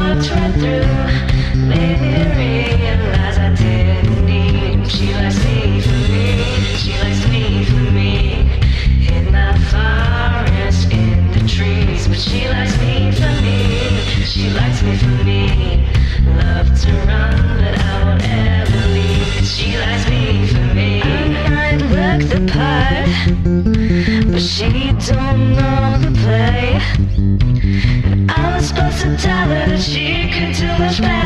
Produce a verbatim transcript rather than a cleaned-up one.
walked right through, made me realize I didn't need. She likes me for me, she likes me for me. In my forest, in the trees, but she likes me for me, she likes me for me. Love to run, but I won't ever leave. She likes me for me. I might look the part, but she don't know the play. And I was supposed to tell her that she could do much better.